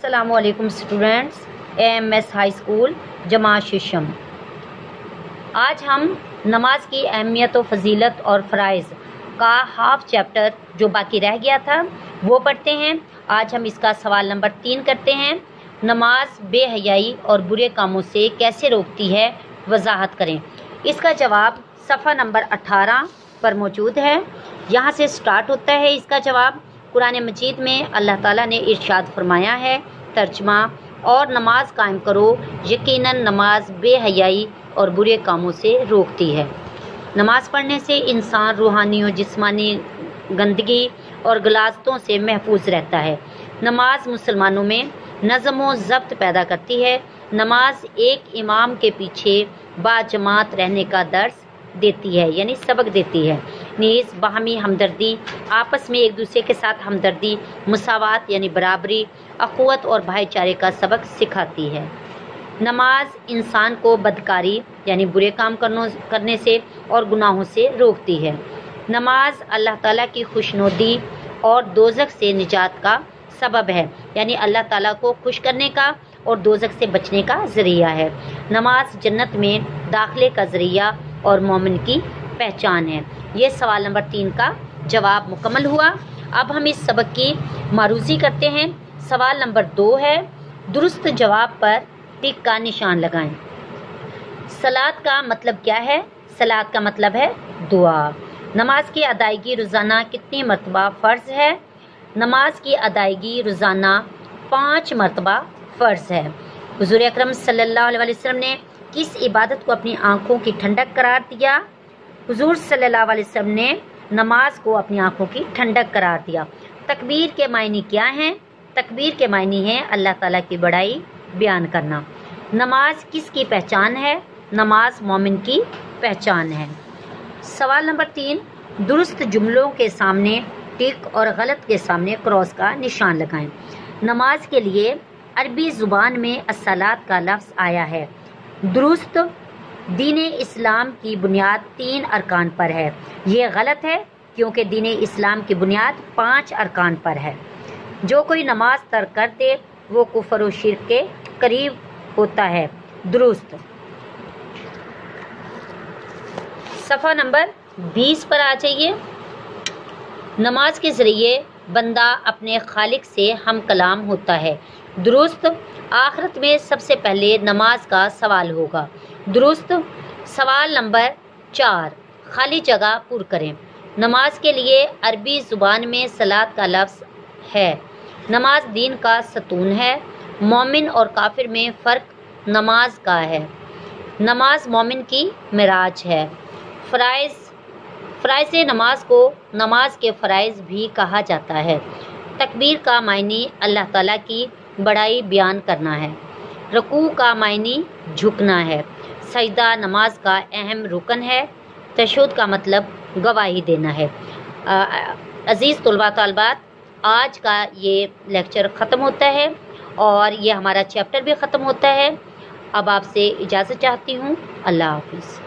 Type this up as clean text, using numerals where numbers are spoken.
अस्सलामु अलैकुम students, AMS high school जमात शीशम। आज हम नमाज की अहमियत व फजीलत और फ़राइज़ का हाफ चैप्टर जो बाकी रह गया था वो पढ़ते हैं। आज हम इसका सवाल नंबर 3 करते हैं। नमाज बेहयाई और बुरे कामों से कैसे रोकती है, वजाहत करें। इसका जवाब सफ़ा नंबर 18 पर मौजूद है। यहाँ से स्टार्ट होता है इसका जवाब। कुरान मजीद में अल्लाह ताला ने इरशाद फरमाया है, तर्जमा, और नमाज कायम करो, यकीनन नमाज बेहयाई और बुरे कामों से रोकती है। नमाज पढ़ने से इंसान रूहानी और जिस्मानी गंदगी और गलाजतों से महफूज रहता है। नमाज मुसलमानों में नज़म व ज़ब्त पैदा करती है। नमाज एक इमाम के पीछे बाजमात रहने का दर्स देती है, यानी सबक देती है। नीज़ बाहमी हमदर्दी, आपस में एक दूसरे के साथ हमदर्दी, मुसावात यानी बराबरी, अखुवत और भाईचारे का सबक सिखाती है। नमाज इंसान को बदकारी यानी बुरे काम करने से और गुनाहों से रोकती है। नमाज अल्लाह ताला की खुशनुदी और दोज़ख से निजात का सबब है, यानी अल्लाह ताला को खुश करने का और दोज़ख से बचने का ज़रिया है। नमाज जन्नत में दाखिले का ज़रिया और मोमिन की पहचान है। ये सवाल नंबर 3 का जवाब मुकम्मल हुआ। अब हम इस सबक की मारूज़ी करते हैं। सवाल नंबर 2 है, दुरुस्त जवाब पर टिक का निशान लगाएं। सलात का मतलब क्या है? सलात का मतलब है दुआ। नमाज की अदायगी रोज़ाना कितनी मरतबा फ़र्ज़ है? नमाज की अदायगी रोज़ाना 5 मरतबा फ़र्ज़ है। हुज़ूर अकरम सल्लल्लाहु अलैहि वसल्लम ने किस इबादत को अपनी आँखों की ठंडक करार दिया? हुज़ूर सल्लल्लाहु अलैहि वसल्लम ने नमाज को अपनी आँखों की ठंडक करार दिया। तकबीर के मायने क्या हैं? तकबीर के मायने हैं अल्लाह ताला की बड़ाई बयान करना। नमाज किसकी पहचान है? नमाज मोमिन की पहचान है। सवाल नंबर 3, दुरुस्त जुमलों के सामने टिक और गलत के सामने क्रॉस का निशान लगाएं। नमाज के लिए अरबी ज़ुबान में अस्सलात का लफ्ज़ आया है। दुरुस्त दीन इस्लाम की बुनियाद 3 अरकान पर है। ये गलत है क्योंकि दीन इस्लाम की बुनियाद 5 अरकान पर है। जो कोई नमाज तर्क कर दे वो कुफर और शिर्क के करीब होता है। दुरुस्त। सफ़ा नंबर 20 पर आ जाइए। नमाज के ज़रिए बंदा अपने खालिक से हम कलाम होता है। दुरुस्त। आखिरत में सबसे पहले नमाज का सवाल होगा। दुरुस्त। सवाल नंबर 4, खाली जगह पुर करें। नमाज के लिए अरबी ज़ुबान में सलात का लफ्ज़ है। नमाज दीन का सतून है। मोमिन और काफिर में फ़र्क नमाज का है। नमाज मोमिन की मिराज है। फ़राइज़ नमाज को नमाज के फ़राइज़ भी कहा जाता है। तकबीर का मायने अल्लाह ताला की बड़ाई बयान करना है। रुकू का मायने झुकना है। सजदा नमाज का अहम रुकन है। तशहुद का मतलब गवाही देना है। अज़ीज़ तलबा तालिबात, आज का ये लेक्चर ख़त्म होता है और ये हमारा चैप्टर भी ख़त्म होता है। अब आपसे इजाज़त चाहती हूँ। अल्लाह हाफ़िज़।